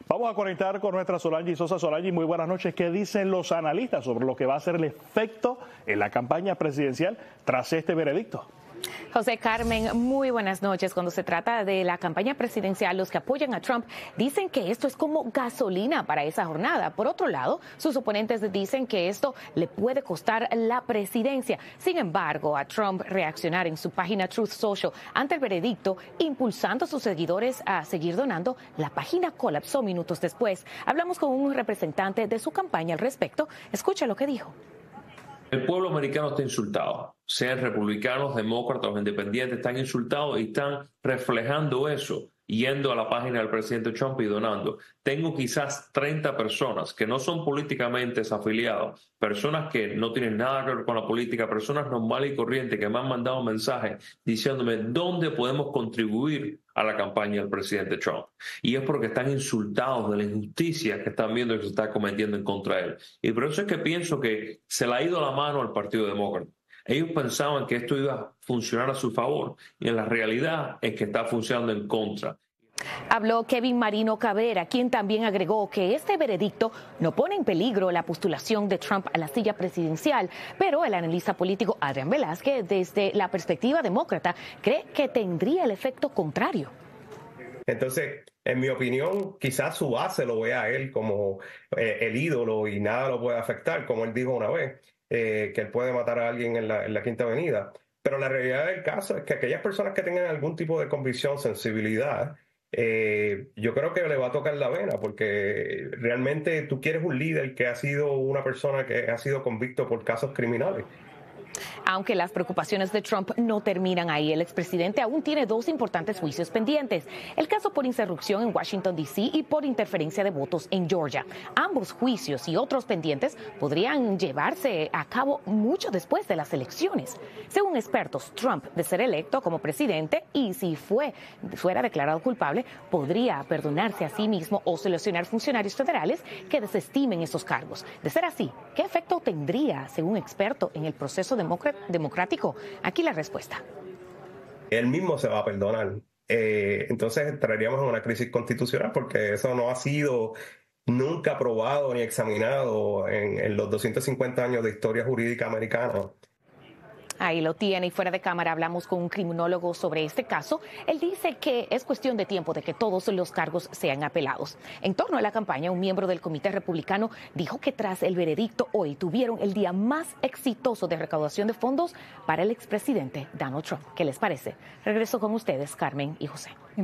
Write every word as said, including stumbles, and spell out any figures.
Vamos a conectar con nuestra Solange Sosa. Solange, muy buenas noches. ¿Qué dicen los analistas sobre lo que va a ser el efecto en la campaña presidencial tras este veredicto? José Carmen, muy buenas noches. Cuando se trata de la campaña presidencial, los que apoyan a Trump dicen que esto es como gasolina para esa jornada. Por otro lado, sus oponentes dicen que esto le puede costar la presidencia. Sin embargo, a Trump reaccionar en su página Truth Social ante el veredicto, impulsando a sus seguidores a seguir donando, la página colapsó minutos después. Hablamos con un representante de su campaña al respecto. Escucha lo que dijo. El pueblo americano está insultado, sean republicanos, demócratas o independientes, están insultados y están reflejando eso, yendo a la página del presidente Trump y donando. Tengo quizás treinta personas que no son políticamente afiliados, personas que no tienen nada que ver con la política, personas normales y corrientes que me han mandado mensajes diciéndome dónde podemos contribuir a la campaña del presidente Trump. Y es porque están insultados de la injusticia que están viendo que se está cometiendo en contra de él. Y por eso es que pienso que se le ha ido la mano al Partido Demócrata. Ellos pensaban que esto iba a funcionar a su favor y en la realidad es que está funcionando en contra. Habló Kevin Marino Cabrera, quien también agregó que este veredicto no pone en peligro la postulación de Trump a la silla presidencial, pero el analista político Adrián Velázquez, desde la perspectiva demócrata, cree que tendría el efecto contrario. Entonces, en mi opinión, quizás su base lo vea a él como eh, el ídolo y nada lo puede afectar, como él dijo una vez, eh, que él puede matar a alguien en la, en la Quinta Avenida. Pero la realidad del caso es que aquellas personas que tengan algún tipo de convicción, sensibilidad, Eh, yo creo que le va a tocar la vena, porque realmente tú quieres un líder que ha sido una persona que ha sido convicto por casos criminales. Aunque las preocupaciones de Trump no terminan ahí, el expresidente aún tiene dos importantes juicios pendientes. El caso por insurrección en Washington, D C y por interferencia de votos en Georgia. Ambos juicios y otros pendientes podrían llevarse a cabo mucho después de las elecciones. Según expertos, Trump, de ser electo como presidente y si fue, fuera declarado culpable, podría perdonarse a sí mismo o seleccionar funcionarios federales que desestimen esos cargos. De ser así, ¿qué efecto tendría, según experto, en el proceso democrático? Aquí la respuesta. Él mismo se va a perdonar. Eh, entonces entraríamos en una crisis constitucional porque eso no ha sido nunca probado ni examinado en, en los doscientos cincuenta años de historia jurídica americana. Ahí lo tiene, y fuera de cámara hablamos con un criminólogo sobre este caso. Él dice que es cuestión de tiempo de que todos los cargos sean apelados. En torno a la campaña, un miembro del Comité Republicano dijo que tras el veredicto hoy tuvieron el día más exitoso de recaudación de fondos para el expresidente Donald Trump. ¿Qué les parece? Regreso con ustedes, Carmen y José.